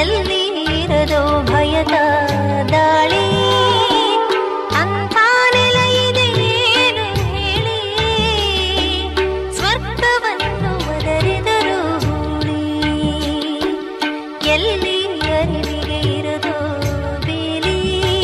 ಎಲ್ಲಿ ಇರದೋ ಭಯದ ದಾಳಿ, ಅಂಥ ನೆಲ ಇದೆ ಏನು ಹೇಳಿ, ಸ್ವರ್ಗವನ್ನು ಒದರಿದರು ಹೂಳಿ. ಎಲ್ಲಿ ಅರಿವಿಗೆ ಇರದೋ ಬೇಲಿ,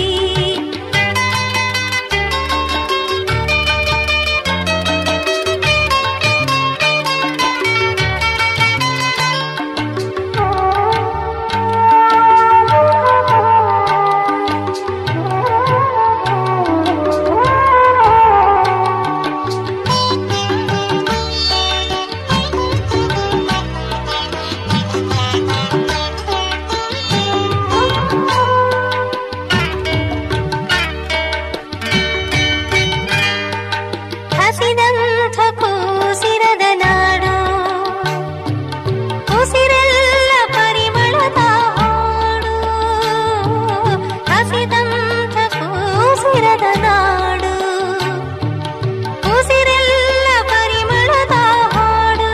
ಹಸಿದಂಥ ಕೂಸಿರದ ನಾಡು, ಉಸಿರೆಲ್ಲ ಪರಿಮಳದ ಹಾಡು. ಹಸಿದಂಥ ಕೂಸಿರದ ನಾಡು, ಉಸಿರೆಲ್ಲ ಪರಿಮಳದ ಹಾಡು.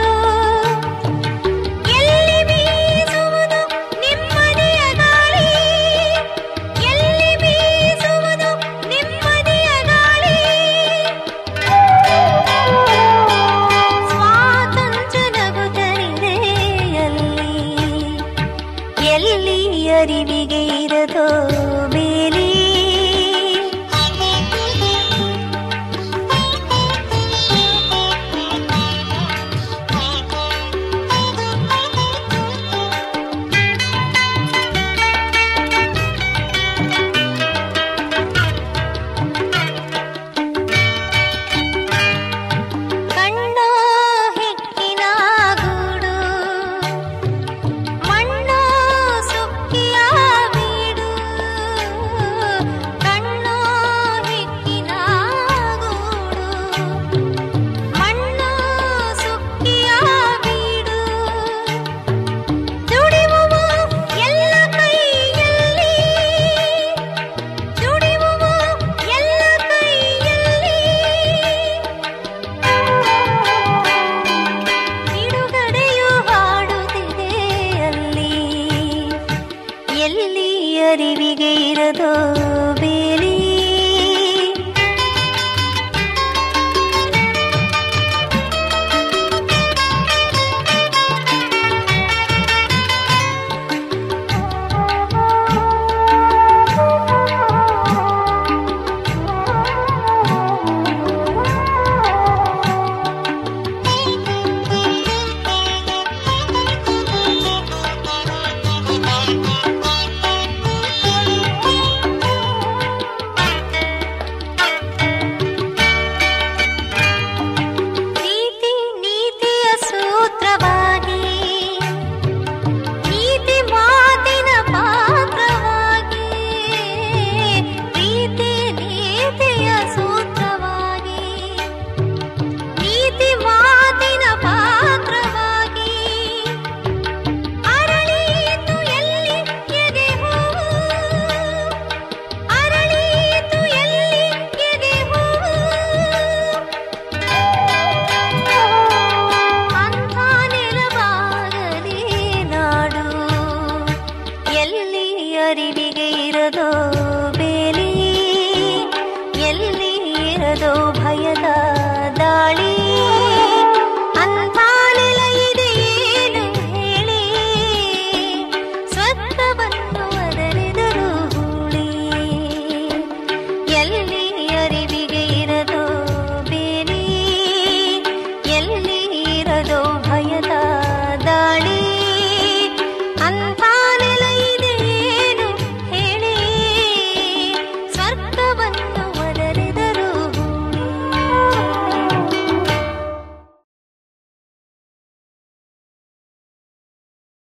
ಎಲ್ಲಿ ಬೀಸುವುದು ನೆಮ್ಮದಿಯ ಗಾಳಿ, ಎಲ್ಲಿ ಬೀಸುವುದು ನೆಮ್ಮದಿಯ ಗಾಳಿ. ಸ್ವಾತಂತ್ರ್ಯ ನಗುತ್ತಲಿದೆ ಎಲ್ಲಿ, ಎಲ್ಲಿ ಅರಿವಿಗೆ ಇರದೋ ಬೇಲಿ. ಕಣ್ಣೋ ಹಿಕ್ಕಿನ ಗೂಡು, ಮಣ್ಣೋ ಸುಕ್ಕಿಯ ಬೀಡು. ಕಣ್ಣೋ ಹಿಕ್ಕಿನ ಗೂಡು, ಮಣ್ಣೋ ಸುಕ್ಕಿಯ ಬೀಡು. ದುಡಿಯುವ ಎಲ್ಲ ಕೈಯಲ್ಲಿ, ದುಡಿಯುವ ಎಲ್ಲ ಕೈಯಲ್ಲಿ, ಬಿಡುಗಡೆಯು ಹಾಡುತ್ತಿದೆ ಅಲ್ಲಿ, ಎಲ್ಲಿ ಅರಿವಿಗೆ ಇರದೋ ಬೇಲಿ. ನೀತಿ ನೀತಿಯ ಸೂತ್ರವಾಗಿ, ನೀತಿ ಮಾತಿನ ಪಾತ್ರವಾಗಿ, ಪ್ರೀತಿ ನೀತಿಯ ಸೂತ್ರವಾಗಿ, ನೀತಿ ಮಾತಿನ ಪಾತ್ರವಾಗಿ. ಅರಳೀತು ಎಲ್ಲಿ ಎದೆ ಹೂವು, ಅರಳೀತು ಎಲ್ಲಿ ಎದೆ ಹೂವು. ಅಂಥ ನೆಲವಾಗಲಿ ನಾಡು, ಎಲ್ಲಿ ಅರಿವಿಗೆ ಇರದೋ